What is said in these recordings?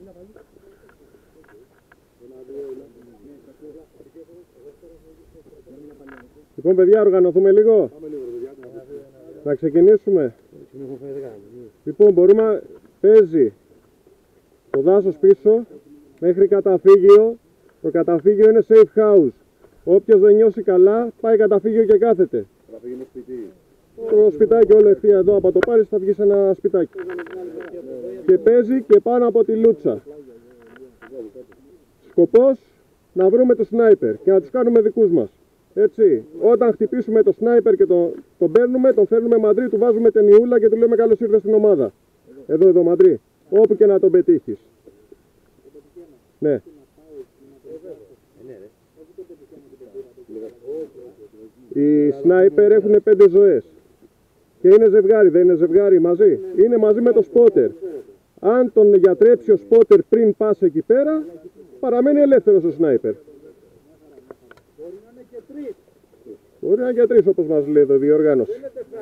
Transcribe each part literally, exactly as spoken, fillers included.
Λοιπόν, παιδιά, οργανωθούμε λίγο. Να ξεκινήσουμε. Λοιπόν, μπορούμε, παίζει το δάσος πίσω μέχρι καταφύγιο. Το καταφύγιο είναι safe house. Όποιος δεν νιώσει καλά, πάει καταφύγιο και κάθεται. Το σπιτάκι όλο ευθεία εδώ, από το πάρεις θα βγει σε ένα σπιτάκι. Και παίζει και πάνω από τη λούτσα. Σκοπός να βρούμε το σνάιπερ και να τους κάνουμε δικούς μας. Έτσι, όταν χτυπήσουμε το σνάιπερ και τον, τον παίρνουμε, τον φέρνουμε Μαντρί, του βάζουμε ταινιούλα και του λέμε καλώς ήρθες στην ομάδα. Εδώ, εδώ Μαντρί, όπου και να τον πετύχεις. Ναι. Οι σνάιπερ έχουν πέντε ζωές. Και είναι ζευγάρι, δεν είναι ζευγάρι μαζί. Είναι μαζί με το σπότερ. Αν τον γιατρέψει ο σπότερ πριν πας εκεί πέρα, παραμένει ελεύθερος ο σνάιπερ. Μπορεί να είναι και τρεις όπως μας λέει εδώ η διοργάνωση.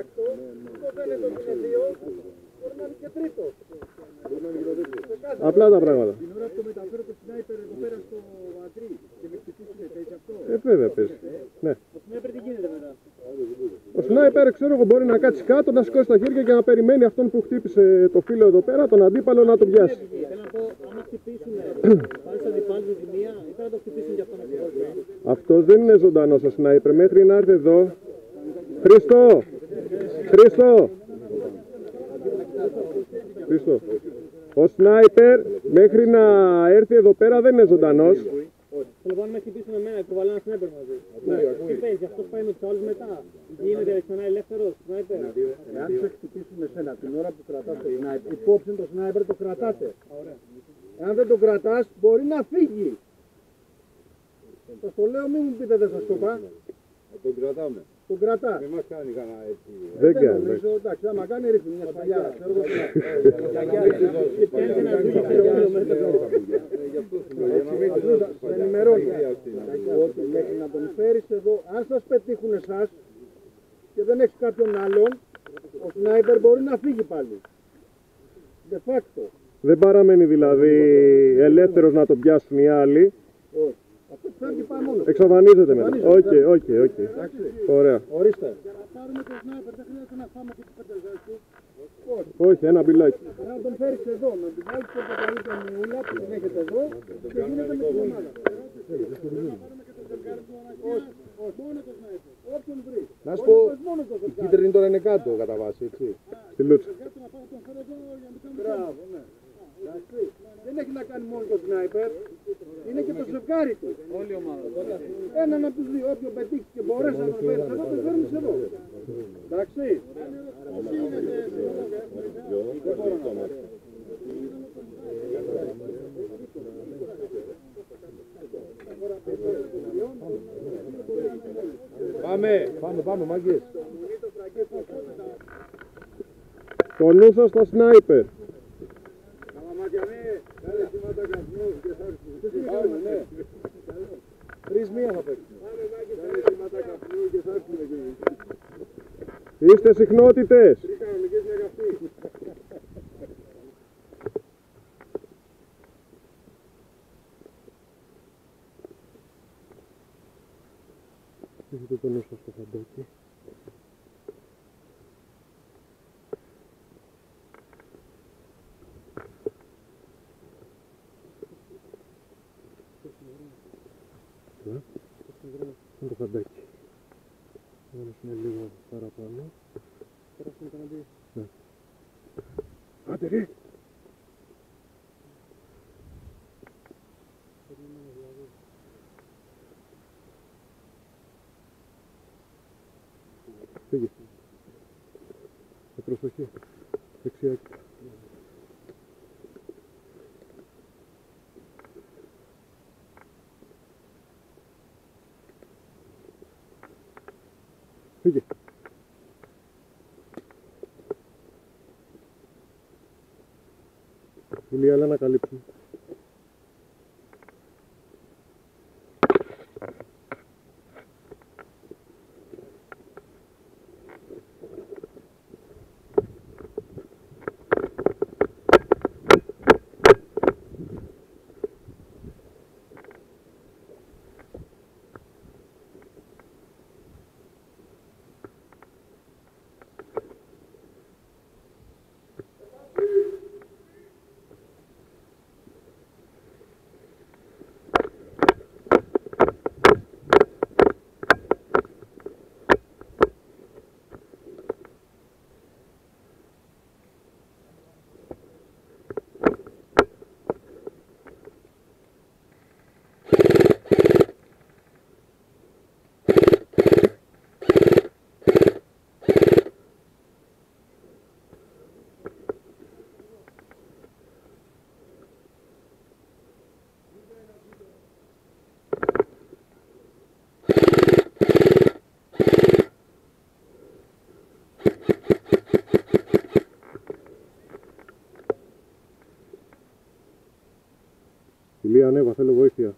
Απλά τα πράγματα. Την ώρα που μεταφέρω το σνάιπερ εδώ πέρα στο Μαντρί και με χτυπήσουν, παίζει αυτό. Ε, βέβαια παίζει. Ναι. Ο σνάιπερ τι γίνεται μετά? Ο σνάιπερ, ξέρω εγώ, μπορεί να κάτσει κάτω, να σηκώσει τα χέρια και να περιμένει αυτόν που χτύπησε το φύλλο εδώ πέρα, τον αντίπαλο να τον πιάσει. Θέλω να πω, άμα χτυπήσουν, πάλι σαν αντιπάλους τη μία, ή θα το χτυπήσουν για αυτόν να. Αυτός δεν είναι ζωντανός ο σνάιπερ, μέχρι να έρθει εδώ. Χρήστο! Χρήστο! Χρήστο! Ο σνάιπερ μέχρι να έρθει εδώ πέρα δεν είναι ζωντανός. Θέλω να με χτυπήσουν εμένα, κουβαλάνε ένα σνάιπερ μαζί. Τι παίζει, αυτός πάει με τους άλλους μετά. Γίνεται ξανά ελεύθερος σνάιπερ. Εάν σε χτυπήσουν εσένα την ώρα που κρατάς το σνάιπερ, υπόψη το σνάιπερ το κρατάτε. Εάν δεν το κρατάς, μπορεί να φύγει. Σας το λέω, μην μου πείτε δεν σας το είπα. Τον κρατάμε. Τον κρατά. Δεν μας κάνει κανένα έτσι. Δεν Δεν κάνει. νομίζω, εντάξει, άμα κάνει ρίχνει μια σπαλιά. Ξέρω εγώ. Και πιάνει ένα ζούγι χειρότερο μέσα. Σε ενημερώνει ότι μέχρι να τον φέρεις εδώ, αν σας πετύχουν εσάς και δεν έχεις κάποιον άλλον, ο σνάιπερ μπορεί να φύγει πάλι. De facto. Δεν παραμένει δηλαδή ελεύθερος να τον πιάσουν οι άλλοι. Όχι. Αυτό φεύγει πάει μόνο. Εξαφανίζεται μετά. Οκ, οκ, οκ. Ωραία. Ορίστε. Πάρουμε το σνάιπερ, δεν χρειάζεται να φάμε και τις πέντε ζωές του. Όχι, ένα μπιλάκι. Να τον φέρεις εδώ, να την βάλεις στο παπαλί τον Ιούλα που την έχετε εδώ και γίνεται με την ομάδα. Όχι, όχι, μόνο το σνάιπερ. Όποιον βρει. Να σου πω, η κίτρινη τώρα είναι κάτω κατά βάση, έτσι. Στη λούτσα. Μπράβο, ναι. Εντάξει. Δεν έχει να κάνει μόνο το σνάιπερ, είναι και το ζευγάρι του. Όλη η ομάδα. Έναν από τους δύο, όποιον πετύχει και μπορέσει να τον φέρεις εδώ, τον φέρνεις εδώ. Εντάξει. Πάμε, πάμε, πάμε, μάγκες. Το νου σας στο σνάιπερ. Τρεις μία θα παίξουμε. Είστε συχνότητες. Έχετε το νου σας στο φαντάκι. Είναι το φαντάκι. Να είναι λίγο παραπάνω. Ναι. Άντε ρε! Φύγε. Με προσοχή. Δεξιάκι. Φύγε. Είναι άλλα να καλύψουν. Ηλία, ανέβα, θέλω βοήθεια.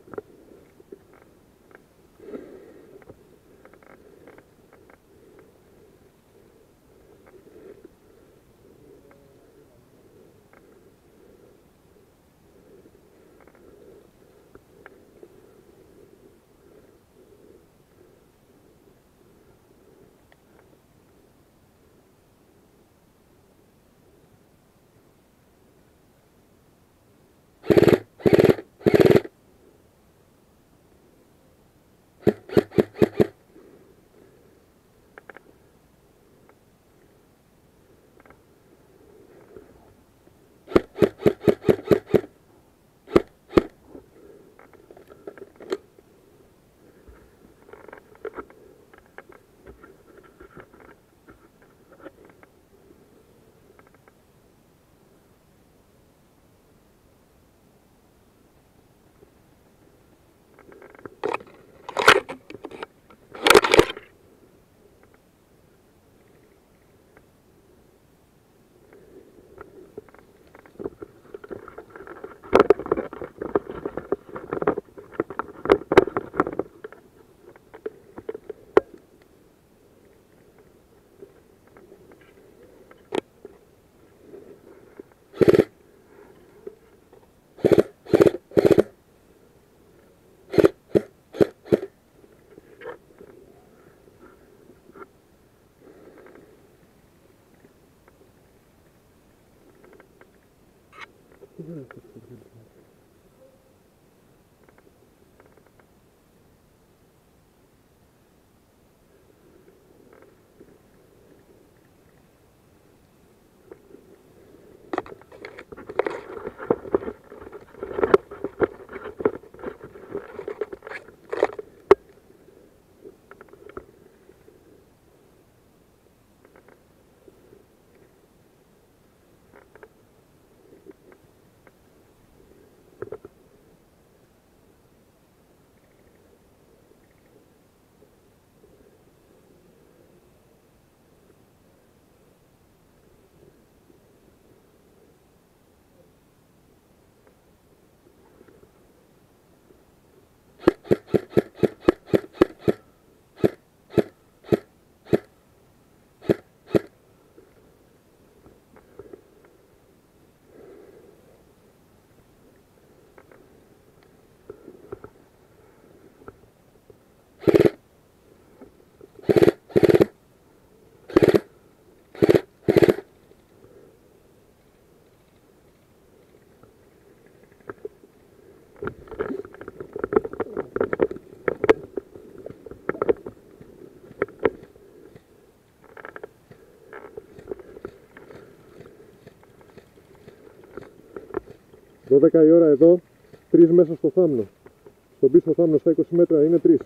δώδεκα η ώρα εδώ, τρεις μέσα στο θάμνο. Στον πίσω θάμνο στα είκοσι μέτρα είναι τρεις.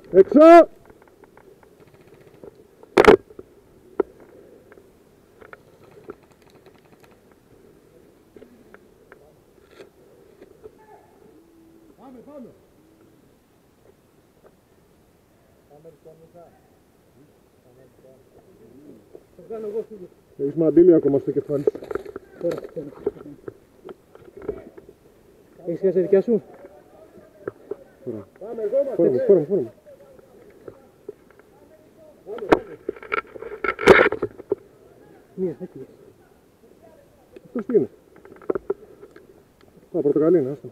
Έξω! Έχεις μαντήλιο ακόμα στο κεφάλι σου. Έχεις και σε δικιά σου. Φόρμα, φόρμα, φόρμα. Μία, έτσι. Αυτός τι είναι. Α, πορτοκαλί είναι, άστα.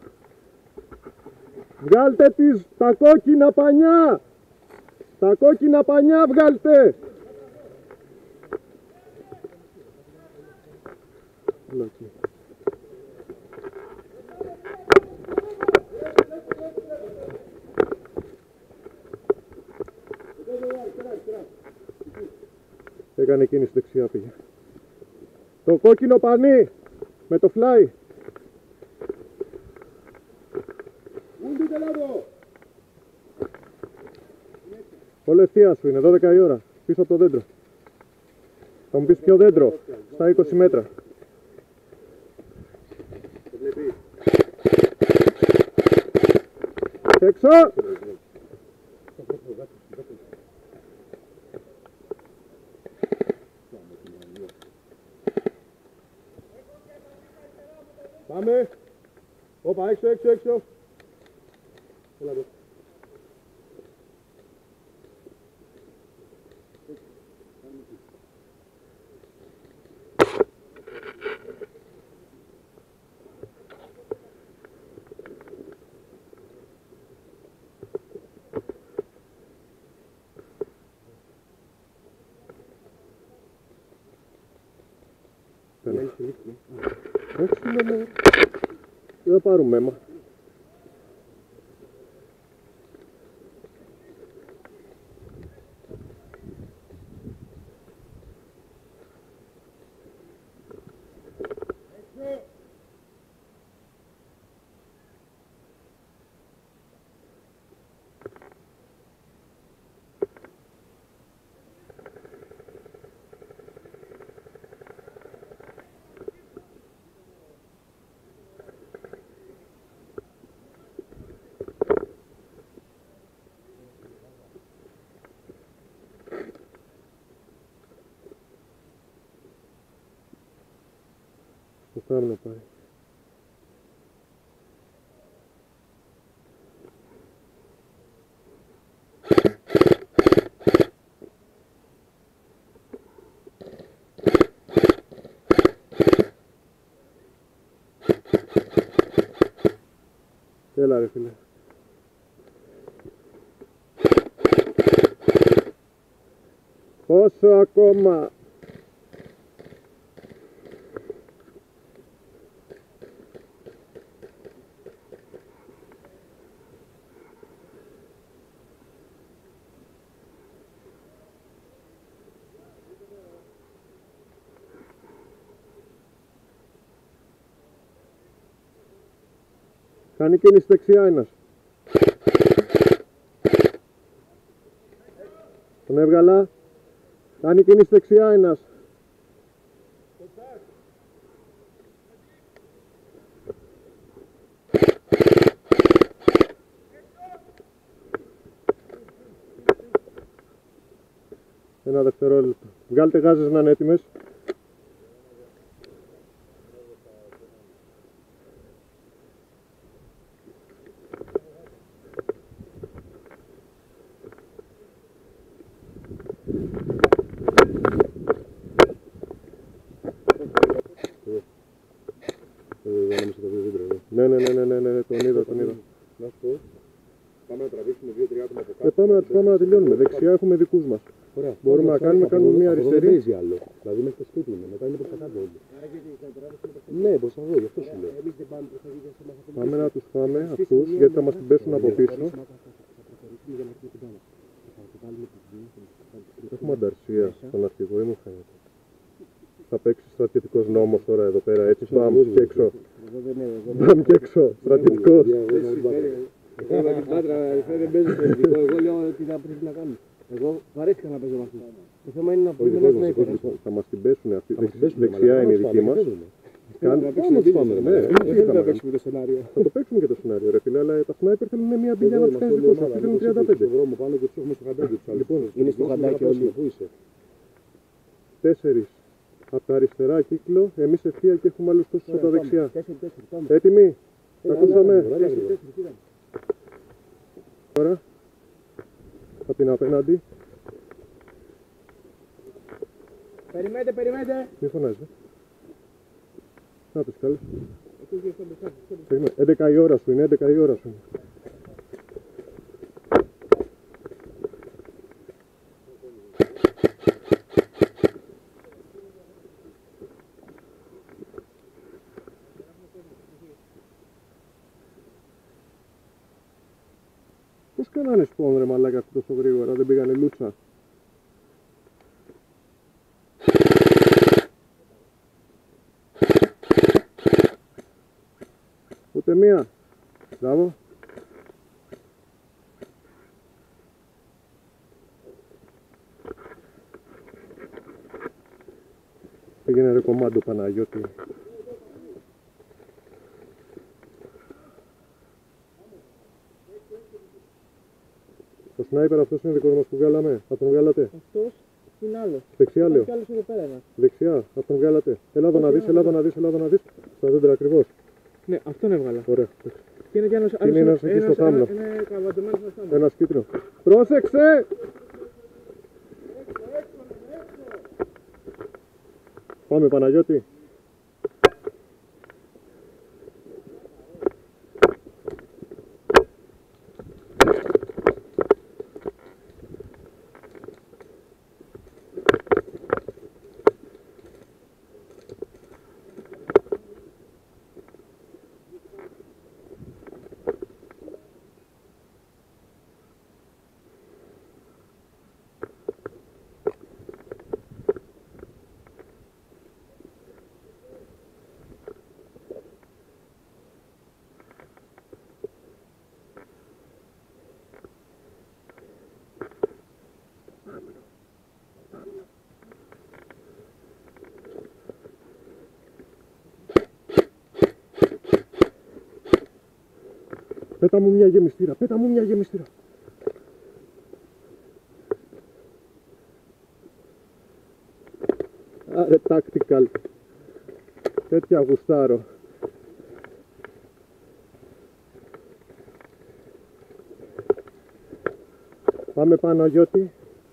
Βγάλτε τις, τα κόκκινα πανιά! Τα κόκκινα πανιά βγάλτε! Έλα εκεί. Έκανε κίνηση δεξιά πήγε. Το κόκκινο πανί με το φλάι. Όλο ευθεία σου είναι, δώδεκα η ώρα, πίσω από το δέντρο. Θα μου πεις ποιο δέντρο, στα είκοσι μέτρα. Έξω! Πάμε! Όπα, έξω, έξω, έξω! Έλα εδώ. Όχι, ναι, ναι. Δεν θα πάρουμε αίμα. Το κάνω πάει. Έλα ρε φίλε. Πόσο ακόμα? Κάνει κίνηση δεξιά ένας. Τον έβγαλα. Κάνει κίνηση δεξιά ένας. Ένα δευτερόλεπτο. Βγάλτε γάζες να είναι έτοιμες. Ναι, ναι, ναι, ναι, ναι, ναι, τον είδα, τον είδα. Να σου πω, πάμε να τραβήξουμε δύο-τρία άτομα από Ε, κάτω. πάμε να τους πάμε να τελειώνουμε. Δεξιά έχουμε δικούς μας. Ωραία. Μπορούμε να κάνουμε, κάνουμε μια Δεν αριστερή. παίζει άλλο. Δηλαδή μέχρι το σπίτι είναι, μετά είναι προς τα κάτω όλοι. Ναι, προς τα εδώ, γι' αυτό σου λέω. Πάμε να τους πάμε αυτούς, γιατί θα μας την πέσουν από πίσω. Έχουμε ανταρσία στον αρχηγό, ή μου φαίνεται. Θα παίξει στρατιωτικός νόμος τώρα εδώ πέρα, έτσι, μπαμ και έξω. Μπαμ και έξω, στρατιωτικός. Θέλω την Πάτρα, δεν παίζει στο ειδικό. Εγώ λέω τι θα πρέπει να κάνουμε. Εγώ βαρέθηκα να παίζω με αυτούς. Το θέμα είναι να πούμε ένα sniper. Θα μας την πέσουν αυτοί. Δεξιά είναι η δική μας. Κάνουμε να τους πάμε. Δεν θα παίξουμε το σενάριο. Θα το παίξουμε και το σενάριο, ρε φίλε, αλλά τα sniper θέλουν μια μπιλιά να τους κάνεις δικό σου. Αυτοί θέλουν τριάντα πέντε. Λοιπόν, είναι στο χαντάκι όλοι. Πού είσαι? Τέσσερις από τα αριστερά κύκλο, εμείς ευθεία και έχουμε άλλους τόσους από τα δεξιά. Έτοιμοι, ακούσαμε. Τώρα, από την απέναντι. Περιμένετε, περιμένετε. Μη φωνάζεις, ε. Να τους καλές. έντεκα η ώρα σου είναι, έντεκα η ώρα σου είναι. Πώς κάνανε σπον ρε μαλάκα αυτό τόσο γρήγορα, δεν πήγανε λούτσα. Ούτε μία. Μπράβο. Πήγαινε ρε κομμάντο Παναγιώτη. Το σνάιπερ αυτός είναι δικός μας που βγάλαμε. Θα τον βγάλατε. Αυτός είναι άλλος. Δεξιά λέω. Κι άλλος εδώ πέρα ένας. Δεξιά. Θα τον βγάλατε. Έλα εδώ να δεις, έλα εδώ να δεις, έλα εδώ να δεις. Στα δέντρα ακριβώς. Ναι, αυτόν έβγαλα. Ωραία. Και είναι κι άλλος. Είναι ένας εκεί στο θάμνο. Είναι καβατωμένος στο θάμνο. Ένας κίτρινο. Πρόσεξε! Πάμε Παναγιώτη. Πέτα μου μια γεμιστήρα, πέτα μου μια γεμιστήρα. Άρε tactical. Τέτοια γουστάρω. Πάμε Παναγιώτη.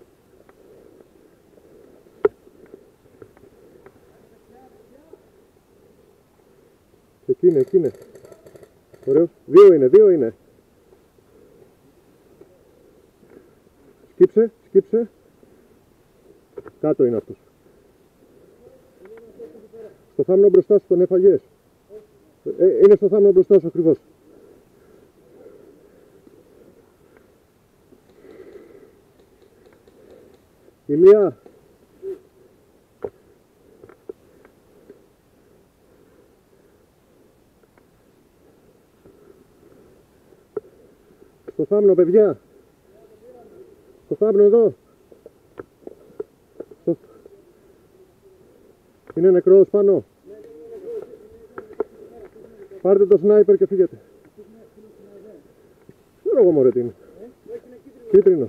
Εκεί είναι, εκεί είναι. Ωραίος. Δύο είναι, δύο είναι. Σκύψε, σκύψε. Κάτω είναι αυτός. Στο θάμνο μπροστά σου τον έφαγες. Ε, είναι στο θάμνο μπροστά σου ακριβώς. Ηλία. Στο θάμνο παιδιά. Στο θάμνο εδώ. Στο... Είναι νεκρός πάνω. Πάρτε το σνάιπερ και φύγετε. Ξέρω εγώ μωρέ τι είναι. Κίτρινος.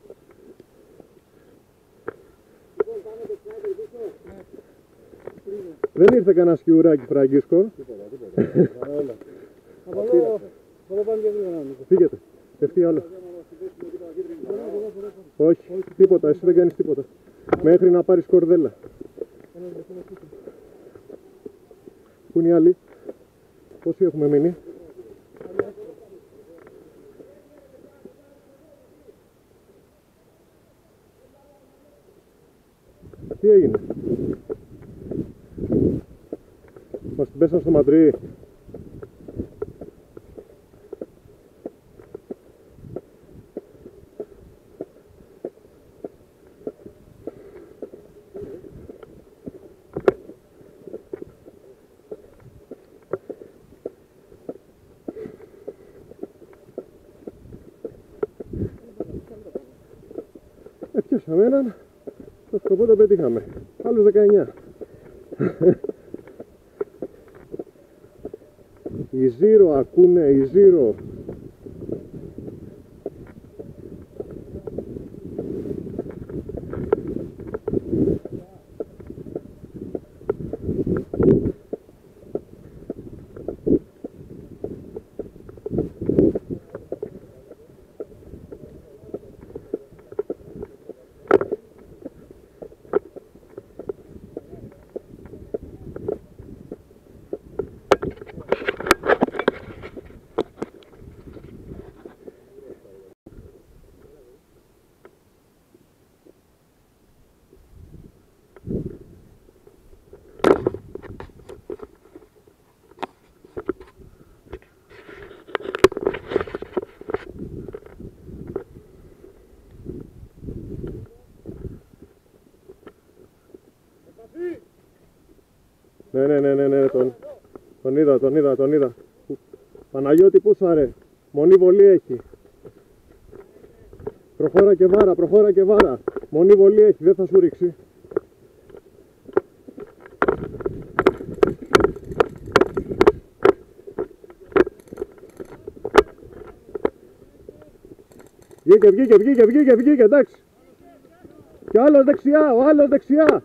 Δεν ήρθε κανένα σκιουράκι Φραγκίσκο. Φύγετε. Πέφτει άλλο. Όχι, τίποτα. Εσύ δεν κάνεις τίποτα. Μέχρι να πάρεις κορδέλα. Πού είναι οι άλλοι? Πόσοι έχουμε μείνει? Τι έγινε? Μας την πέσαν στο Μαντρί. Πιάσαμε έναν, το σκοπό το πετύχαμε. Άλλους δεκαεννιά. Η Ζήρο ακούνε, η Ζήρο. Ναι, ναι, ναι, ναι, ναι, τον, τον είδα, τον είδα, τον είδα. Παναγιώτη, πούσαρε. Μονή βολή έχει. Προχώρα και βάρα, προχώρα και βάρα. Μονή βολή έχει, δεν θα σου ρίξει. Βγήκε, βγήκε, βγήκε, βγήκε, βγήκε, εντάξει. Και άλλος δεξιά, ο άλλος δεξιά.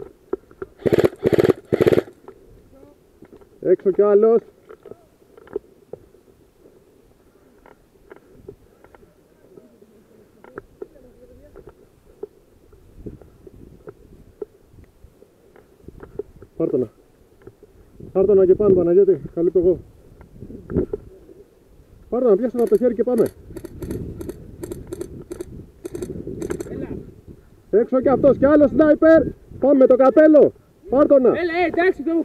Έξω κι άλλος. Πάρτονα. Πάρτονα και πάνω, Παναγιώτη. Καλύπτω εγώ. Πάρτονα, πιάσω από το χέρι και πάμε. Έξω κι αυτός κι άλλος σνάιπερ. Πάμε με το καπέλο. Πάρτονα. Έλα, ε, εντάξει το.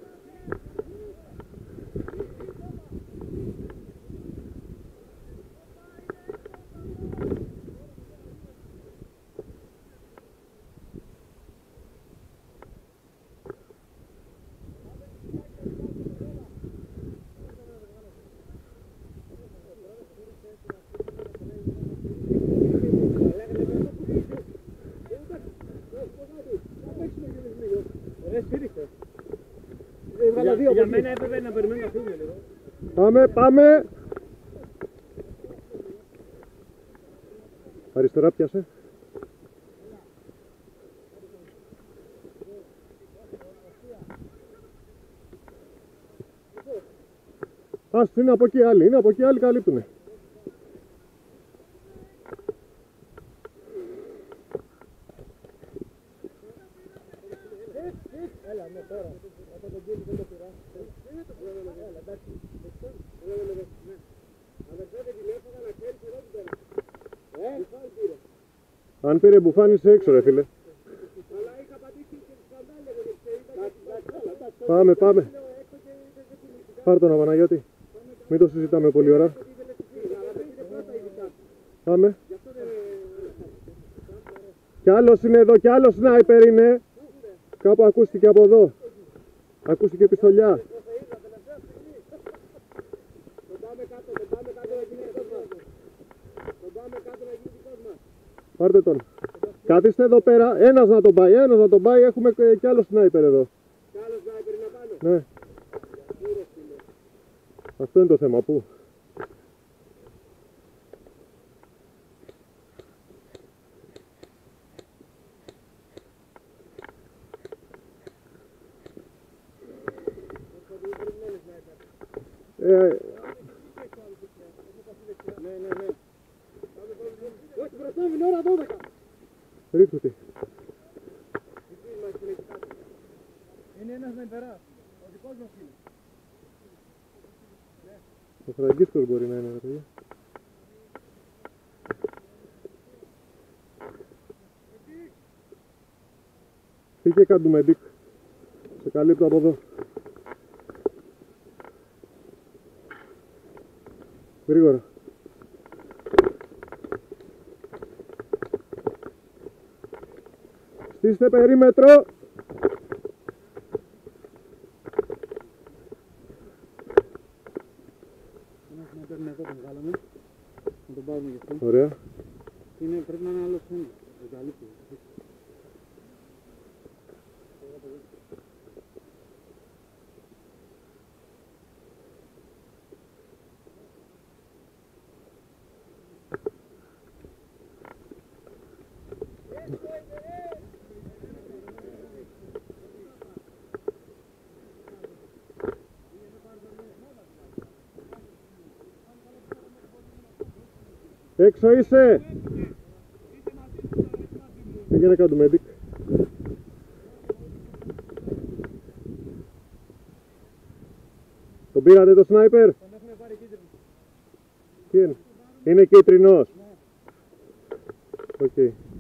Για, για μένα έπρεπε να περιμένω να φύγουμε λίγο. Πάμε, πάμε. Αριστερά πιάσε. Ας, είναι από εκεί άλλοι, είναι από εκεί άλλοι καλύπτουνε. Έλα, ναι, τώρα. Από τον κύριο δεν το πειρά. Έλα, εντάξει. Αδερφέ, δεν τηλέφωνα να ξέρεις εδώ που πέρα. Ε, μπουφάν πήρε. Αν πήρε μπουφάν είσαι έξω ρε φίλε. Αλλά είχα πατήσει και τη σκανδάλη εγώ και ξέρεις. Πάμε, πάμε. Πάρ' τον Παναγιώτη. Μην το συζητάμε πολλή ώρα. Πάμε. Κι άλλος είναι εδώ, κι άλλος σνάιπερ είναι. Κάπου ακούστηκε από εδώ. Ακούστηκε πιστολιά. Τον πάμε κάτω, τον πάμε κάτω να γίνει δικός μας. Τον πάμε κάτω να γίνει δικός μας. Πάρτε τον. Καθίστε εδώ πέρα. Ένας να τον πάει, ένας να τον πάει. Έχουμε κι άλλο σνάιπερ εδώ. Κι άλλο σνάιπερ είναι πάνω. Ναι. Αυτό είναι το θέμα. Πού? Ε, Ναι, ναι, ναι. Όχι, μπροστά μου είναι ώρα δώδεκα. ρίξου τι. Είναι ένας με περά. Ο δικός μας είναι. Ο Φραγκίσκος μπορεί να είναι, ρε παιδιά. Φύγε κάτω με ντίκ. Σε καλύπτω από εδώ. Γρήγορα. Στήστε περίμετρο. Να παίρνουμε εδώ τον βγάλαμε. Να τον πάρουμε γι' αυτό. Ωραία. Είναι, πρέπει να είναι άλλος ένα. Έξω είσαι! Πήγαινε κάτω medic. Τον πήρατε το σνάιπερ? Τον έχουμε πάρει κίτρινο. Τι είναι? Είναι κίτρινος. Οκ. Okay.